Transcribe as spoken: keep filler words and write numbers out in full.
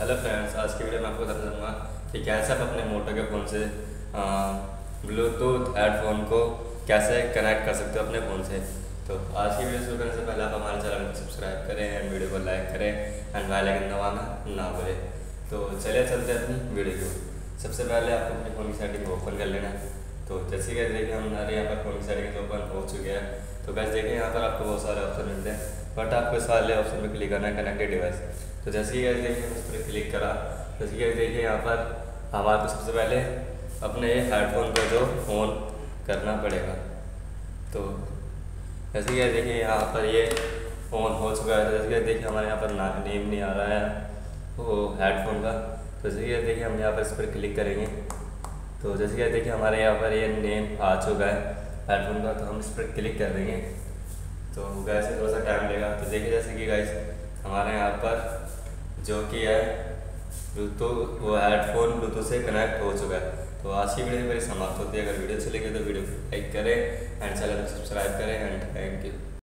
Hello friends, आज की video में आपको बताना चाहूँगा कि कैसे आप अपने मोटो के फ़ोन से ब्लूटूथ हेडफोन को कैसे कनेक्ट कर सकते हो अपने फ़ोन से। तो आज की वीडियो शुरू करने से पहले आप हमारे चैनल को सब्सक्राइब करें एंड वीडियो को लाइक करें एंड बेल आइकन दबाना ना भूलें। तो चलिए चलते हैं अपनी वीडियो को। सबसे पहले आपको अपने फ़ोन की सेटिंग ओपन कर लेना है। तो जैसे कि देखिए हमारे यहाँ पर फ़ोन की सेटिंग ओपन हो चुकी है। तो बस देखिए यहाँ पर आपको बहुत सारे ऑप्शन मिलते हैं, बट आपको इस वाले ऑप्शन पर क्लिक करना है कनेक्टेड डिवाइस। तो जैसे कि देखिए उस पर क्लिक करा, जैसे कि देखिए यहाँ पर हमारे को सबसे पहले अपने हेडफोन को जो ऑन करना पड़ेगा। तो जैसे कि देखिए यहाँ पर ये ऑन हो चुका है। जैसे कि देखिए हमारे यहाँ पर ना नेम नहीं आ रहा है वो हेडफोन का। तो जैसे कि देखिए हम यहाँ पर इस पर क्लिक करेंगे। तो जैसे कि देखिए हमारे यहाँ पर ये नेम आ चुका है हेडफोन का, तो हम इस पर क्लिक कर देंगे। तो वैसे थोड़ा सा टाइम लेगा। तो देखिए जैसे कि गाइस हमारे यहाँ पर जो कि है ब्लूटूथ वो हेडफोन ब्लूटूथ से कनेक्ट हो चुका है। तो आज की वीडियो मेरी समाप्त होती है। अगर वीडियो अच्छी लगी तो वीडियो को लाइक करें एंड चैनल को सब्सक्राइब करें एंड थैंक यू।